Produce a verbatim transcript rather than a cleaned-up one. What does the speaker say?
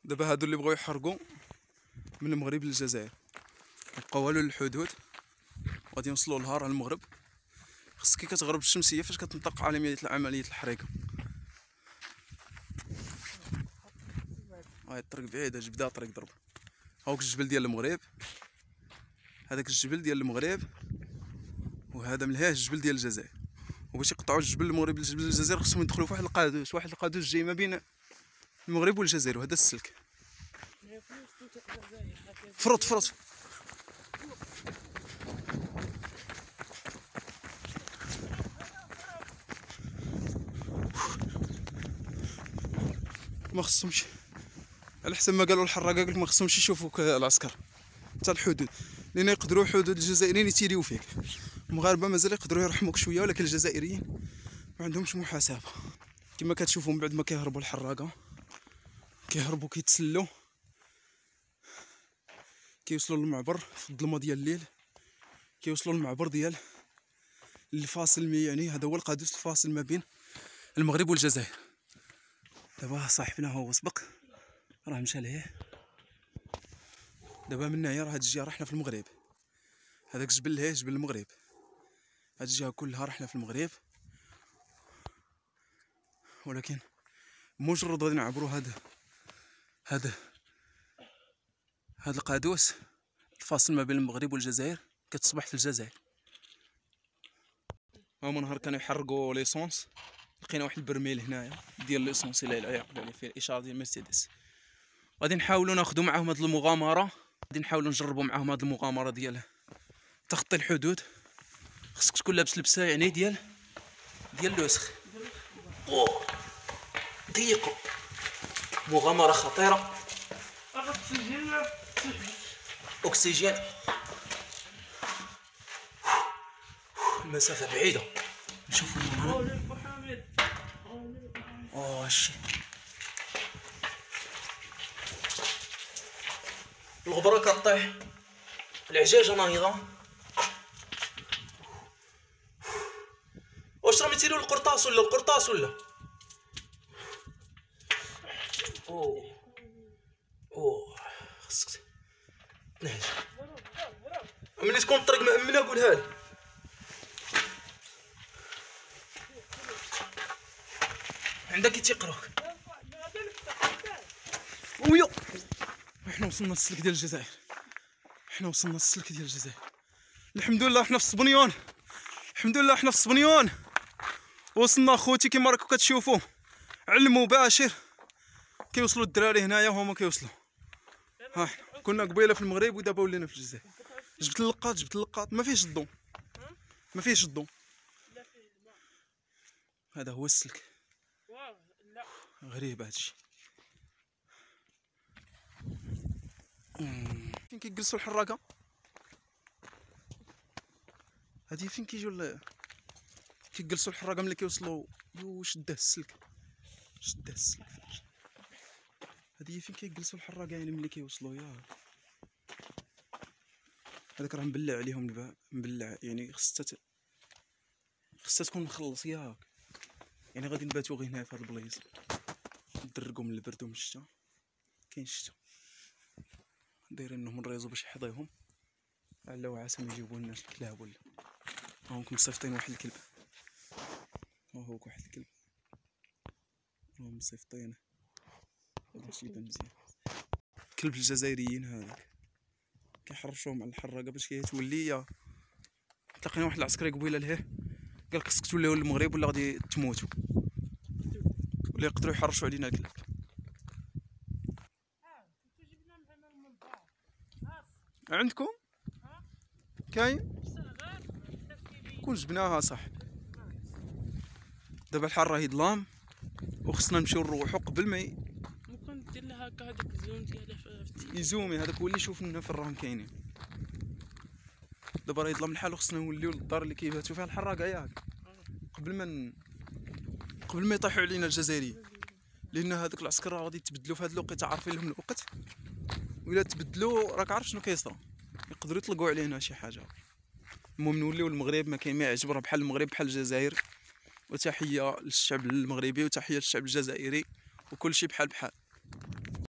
دابا هادو اللي بغاو يحرقوا من المغرب للجزائر بقاو والو للحدود غادي يوصلوا لها المغرب. خصك كي كتغرب الشمسيه فاش كتنطلق عمليه عمليه الحريقه. هاي الطريق بعيده، اش بدا الطريق ضرب. هاوك الجبل ديال المغرب، هذاك الجبل ديال المغرب، وهذا من لهيه الجبل ديال الجزائر. وباش يقطعوا الجبل المغرب للجبل الجزائر خصهم يدخلوا في واحد القادوس، واحد القادوس جاي ما بين المغرب والجزائر، وهذا السلك. فرط فرط ما خصهمش، على حسب ما قالوا الحراقه قالك ما خصهمش يشوفوك العسكر حتى الحدود، لان يقدروا الحدود الجزائريين يتيريو فيك. المغاربه مازال يقدروا يرحموك شويه، ولكن الجزائريين ما عندهمش محاسبه. كما كتشوفوا من بعد ما كيهربوا الحراقه كيهربوا كيتسلوا كيوصلوا للمعبر في الظلمه ديال الليل، كيوصلوا للمعبر ديال الفاصل، يعني هذا هو القادوس الفاصل ما بين المغرب والجزائر. دابا صاحبنا هو سبق راه مشى لهيه. دابا من هنايا راه هاد الجهه رحنا في المغرب، هذاك الجبل لهيه جبل المغرب، هاد الجهه كلها رحنا في المغرب. ولكن مجرد غادي نعبروا هذا هذا هذا القادوس الفاصل ما بين المغرب والجزائر كتصبح في الجزائر. هما نهار كانوا يحرقوا ليسونس لقينا واحد البرميل هنايا ديال ليسونس اللي يعقل عليه فيه الاشاره ديال مرسيدس. غادي نحاولوا ناخذوا معاهم هذه المغامره، غادي نحاولوا نجربوا معاهم هذه المغامره ديال تخطي الحدود. خصك تكون لابس لبسه يعني ديال ديال لوسخ. اوه ضيقوا، مغامره خطيره. اكسجين، المسافه بعيده. نشوفوا هنا اوه شي الغبره كطيح، العجاجه نايضه. واش رميتي له القرطاس ولا القرطاس ولا اوه اوه خصك تنهج. ملي تكون الطريق مأمنه قولها لي. عندك تيقروك ويا. حنا وصلنا للسلك ديال الجزائر، حنا وصلنا للسلك ديال الجزائر. الحمد لله حنا في الصبنيون، الحمد لله حنا في الصبنيون. وصلنا خوتي كما راكم كتشوفوا على المباشر. كيوصلوا الدراري هنايا وهما كيوصلوا. ها كنا قبيله في المغرب ودابا ولينا في الجزائر. جبت اللقاط جبت اللقاط ما فيهش الضو، ما فيهش الضو. هذا هو السلك. غريب هادشي. فين كيجلسوا الحراقه؟ هادي فين كيجيو كيجلسوا الحراقه ملي كيوصلوا؟ يو شداه السلك، شداه السلك. هادي فين كيجلسوا الحراقه يعني ملي كيوصلوا. يا هذاك راه مبلع عليهم الباب، مبلع يعني خصها خصها تكون مخلص. ياك يعني غادي نباتو غير هنا في هاد البلايص، ندرقوا من البرد ومن الشتا. كاين الشتا دايرين لهم الريزو باش يحظيهم على وعسى ما يجيبوا لنا الكلاب ولا. هاكم مصيفطين واحد الكلب، ها هو واحد الكلب راهم مصيفطينه باش يبان مزيان. كلب الجزائريين هذاك كيحرشوهم على الحراقه باش كيتولي. تلاقينا واحد العسكري قبيله لهيه قال خصك توليو للمغرب ولا غادي تموتوا، ولا يقدروا يحرشوا علينا الكلاب. عندكم كاين؟ كون جبناها صح. دابا الحال راهي ظلام وخصنا نمشيو نروحو قبل ما ي... ممكن دير لها هكا هذاك الزوم ديالها في يزومي. هذاك هو اللي يشوف لنا فين راهم كاينين. دابا راه يظلم الحال وخصنا نوليو للدار اللي كيباتوا فيها الحراقه ياك قبل ما ن... قبل ما يطيحوا علينا الجزائريين، لان هذوك العسكر راه غادي يتبدلوا في هذا الوقت، عارفين لهم الوقت. وإلا تبدلوا راك عارف شنو كيصرى، يقدروا يطلقوا علينا شي حاجه. المهم نوليو للمغرب، ما كاين ما يعجب راه بحال المغرب بحال الجزائر. وتحيه للشعب المغربي وتحيه للشعب الجزائري وكل شيء بحال بحال.